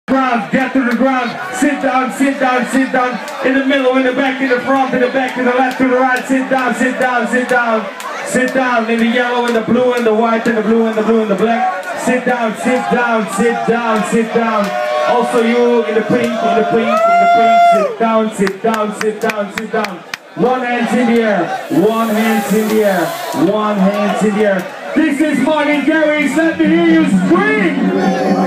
Ground, get to the ground, sit down, sit down, sit down, in the middle, in the back, in the front, in the back, to the left, to the right, sit down, sit down, sit down, sit down, in the yellow, in the blue, in the white, in the blue, in the blue, in the black, sit down, sit down, sit down, sit down, also you, in the pink, in the pink, in the pink, sit down, sit down, sit down, sit down, one hand in the air, one hand in the air, one hand in the air. This is Martin Garrix, let me hear you scream!